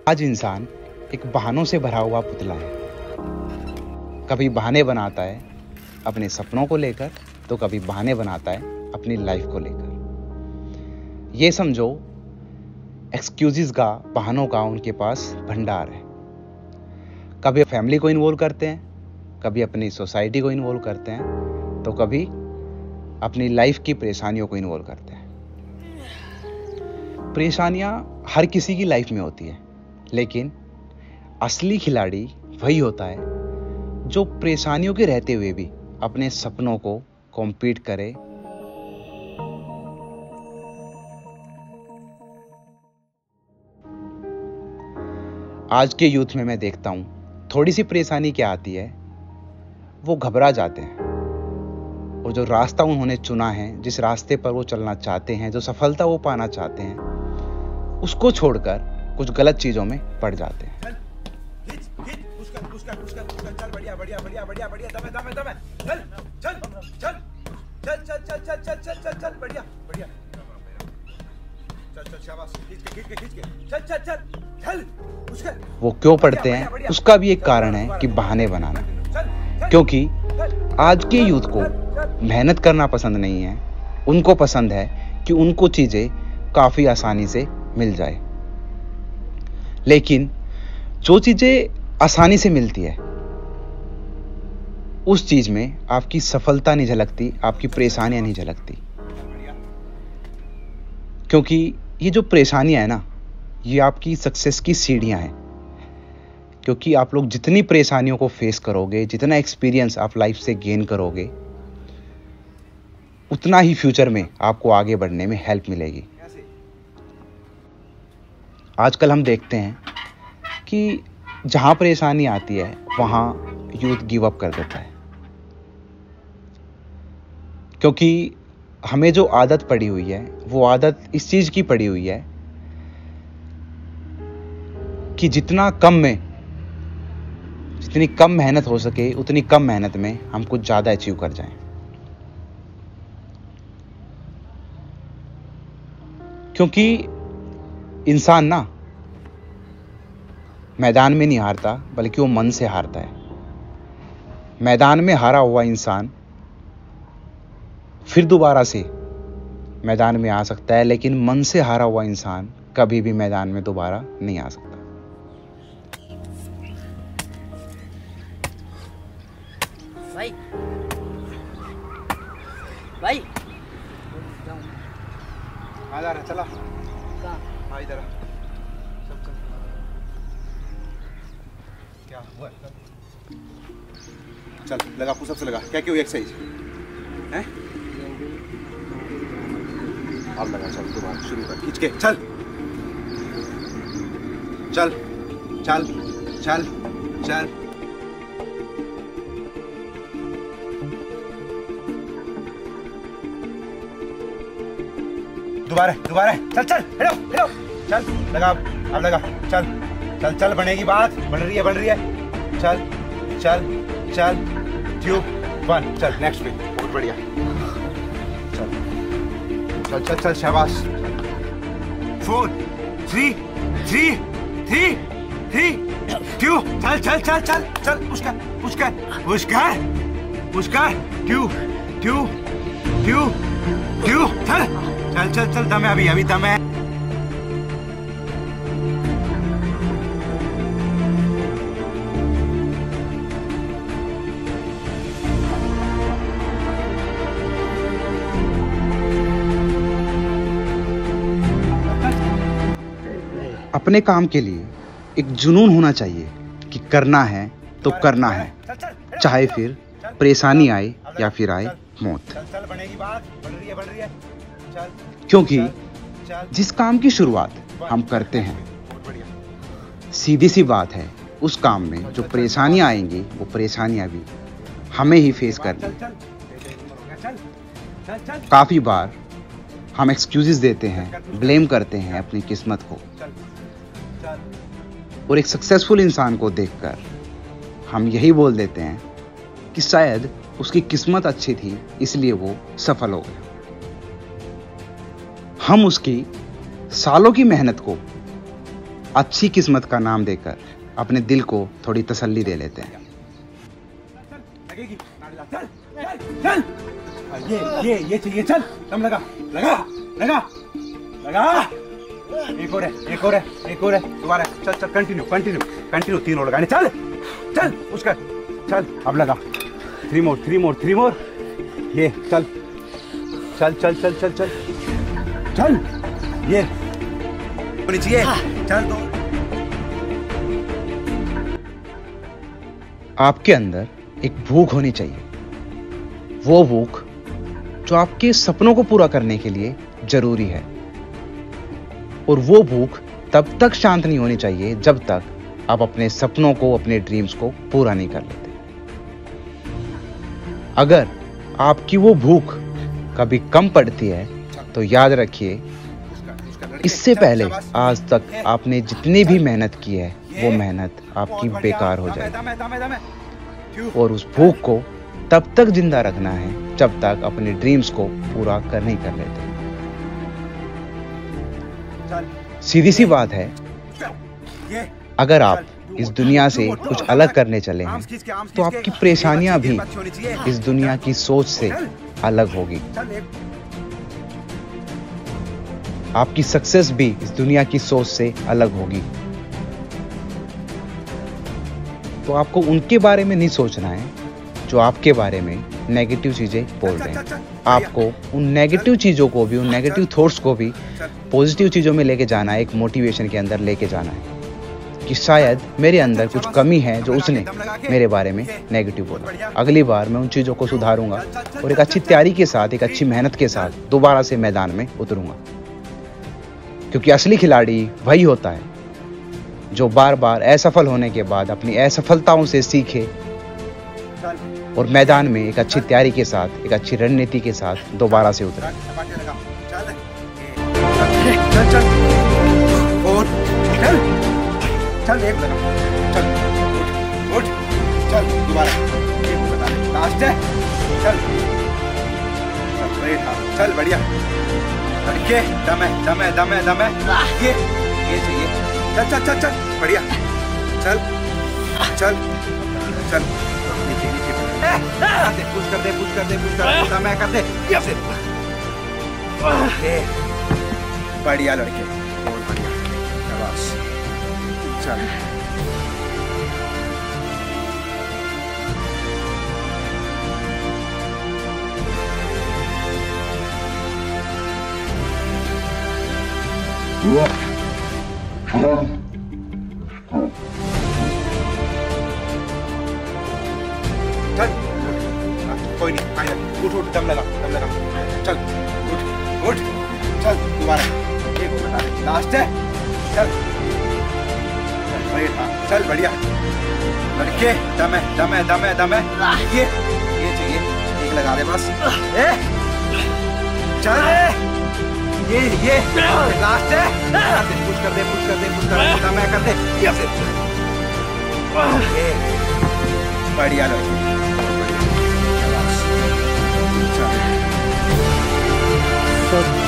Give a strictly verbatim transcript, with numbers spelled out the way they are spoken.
आज इंसान एक बहानों से भरा हुआ पुतला है। कभी बहाने बनाता है अपने सपनों को लेकर, तो कभी बहाने बनाता है अपनी लाइफ को लेकर। ये समझो एक्सक्यूजेस का, बहानों का उनके पास भंडार है। कभी फैमिली को इन्वॉल्व करते हैं, कभी अपनी सोसाइटी को इन्वॉल्व करते हैं, तो कभी अपनी लाइफ की परेशानियों को इन्वॉल्व करते हैं। परेशानियां हर किसी की लाइफ में होती है, लेकिन असली खिलाड़ी वही होता है जो परेशानियों के रहते हुए भी अपने सपनों को कॉम्पीट करे। आज के यूथ में मैं देखता हूं, थोड़ी सी परेशानी क्या आती है, वो घबरा जाते हैं और जो रास्ता उन्होंने चुना है, जिस रास्ते पर वो चलना चाहते हैं, जो सफलता वो पाना चाहते हैं, उसको छोड़कर कुछ गलत चीजों में पड़ जाते हैं। वो क्यों पढ़ते हैं, उसका भी एक कारण है कि बहाने बनाना। क्योंकि आज के यूथ को मेहनत करना पसंद नहीं है, उनको पसंद है कि उनको चीजें काफी आसानी से मिल जाए। लेकिन जो चीजें आसानी से मिलती है, उस चीज में आपकी सफलता नहीं झलकती, आपकी परेशानियां नहीं झलकती। क्योंकि ये जो परेशानियां है ना, ये आपकी सक्सेस की सीढ़ियां हैं। क्योंकि आप लोग जितनी परेशानियों को फेस करोगे, जितना एक्सपीरियंस आप लाइफ से गेन करोगे, उतना ही फ्यूचर में आपको आगे बढ़ने में हेल्प मिलेगी। आजकल हम देखते हैं कि जहां परेशानी आती है, वहां यूथ गिव अप कर देता है। क्योंकि हमें जो आदत पड़ी हुई है, वो आदत इस चीज की पड़ी हुई है कि जितना कम में जितनी कम मेहनत हो सके, उतनी कम मेहनत में हम कुछ ज्यादा अचीव कर जाएं। क्योंकि इंसान ना मैदान में नहीं हारता, बल्कि वो मन से हारता है। मैदान में हारा हुआ इंसान फिर दोबारा से मैदान में आ सकता है, लेकिन मन से हारा हुआ इंसान कभी भी मैदान में दोबारा नहीं आ सकता। भाई भाई आ जा रहा, चला कहाँ? हाँ इधर चल चल। क्या हुआ? चल लगा, पुशअप से लगा। क्या क्या हुई एक्सरसाइज है? अब लगा, चल दोबारा शुरू कर, खींच के चल चल चल चल चल। दोबारा दोबारा चल चल, हिलो हिलो, चल लगा, अब लगा, चल चल चल, बनेगी बात, बन रही है बन रही है। चल चल चल, ट्यूब वन, चल नेक्स्ट पे, बहुत बढ़िया। चल चल चल चल, शाबाश। Four three three three three tube, चल चल चल चल चल, पुश कर पुश कर पुश कर पुश कर, ट्यूब ट्यूब ट्यूब ट्यूब, चल चल चल चल, दम है अभी, अभी दम है। अपने काम के लिए एक जुनून होना चाहिए कि करना है तो करना है, चाहे फिर परेशानी आए या फिर आए मौत। क्योंकि जिस काम की शुरुआत हम करते हैं, सीधी सी बात है, उस काम में जो परेशानियां आएंगी, वो परेशानियां भी हमें ही फेस करनी। काफी बार हम एक्सक्यूजेस देते हैं, ब्लेम करते हैं अपनी किस्मत को, और एक सक्सेसफुल इंसान को देखकर हम यही बोल देते हैं कि शायद उसकी किस्मत अच्छी थी, इसलिए वो सफल हो गया। हम उसकी सालों की मेहनत को अच्छी किस्मत का नाम देकर अपने दिल को थोड़ी तसल्ली दे लेते हैं। लगेगी, चल, चल, चल। ये ये ये चाहिए, चल, दम लगा, लगा, लगा, लगा। एक और है, एक और है, एक और है, दोबारा, चल, चल, कंटिन्यू, कंटिन्यू, कंटिन्यू, तीन और लगाने, चल, चल, उसका, चल, अब लगा, three more, three more, three more, ये, चल, चल, चल, चल, चल, चल, चल, ये होनी चाहिए, चल दो। आपके अंदर एक भूख होनी चाहिए, वो भूख जो आपके सपनों को पूरा करने के लिए जरूरी है, और वो भूख तब तक शांत नहीं होनी चाहिए जब तक आप अपने सपनों को, अपने ड्रीम्स को पूरा नहीं कर लेते। अगर आपकी वो भूख कभी कम पड़ती है तो याद रखिए, इससे पहले आज तक आपने जितनी भी मेहनत की है वो मेहनत आपकी बेकार हो जाएगी, और उस भूख को तब तक जिंदा रखना है जब तक अपने ड्रीम्स को पूरा कर नहीं कर लेते। सीधी सी बात है, अगर आप इस दुनिया से कुछ अलग करने चले हैं तो आपकी परेशानियां भी इस दुनिया की सोच से अलग होगी, आपकी सक्सेस भी इस दुनिया की सोच से अलग होगी। तो आपको उनके बारे में नहीं सोचना है जो आपके बारे में नेगेटिव चीजें बोल रहे हैं। आपको उन नेगेटिव चीजों को भी, उन नेगेटिव थॉट्स को भी पॉजिटिव चीजों में लेके जाना है, एक मोटिवेशन के अंदर लेके जाना है कि शायद मेरे अंदर कुछ कमी है जो उसने मेरे बारे में नेगेटिव बोला। अगली बार मैं उन चीज़ों को सुधारूंगा और एक अच्छी तैयारी के साथ, एक अच्छी मेहनत के साथ दोबारा से मैदान में उतरूंगा, क्योंकि असली खिलाड़ी वही होता है जो बार बार असफल होने के बाद अपनी असफलताओं से सीखे और मैदान में एक अच्छी तैयारी के साथ, एक अच्छी रणनीति के साथ दोबारा से उतरे। चल चल और चल चल एक लगा, चल उठ उठ, चल दोबारा एक बता दे, लास्ट है, चल चल ग्रेट, हाँ चल बढ़िया, लड़के दम है दम है दम है दम है, ये ये चाहिए, चल चल चल चल बढ़िया, चल चल चल नीचे नीचे पुश कर दे पुश कर दे पुश कर दे, दम है कर दे, ऐसे बढ़िया लड़के, बहुत बढ़िया, शाबाश, चल चल कोई नहीं, आया उठ उठ, दम लगा दम लगा, चल उठ उठ, चल दोबारा एक बता दे, लास्ट है, चल चल हाँ चल बढ़िया, लड़के दम है दम है दम है दम है, ये ये चाहिए, एक लगा दे बस, ए चल ये ये लास्ट है, पुश कर दे पुश कर दे पुश कर दे, दम है कर दे, ये बढ़िया लड़के, चल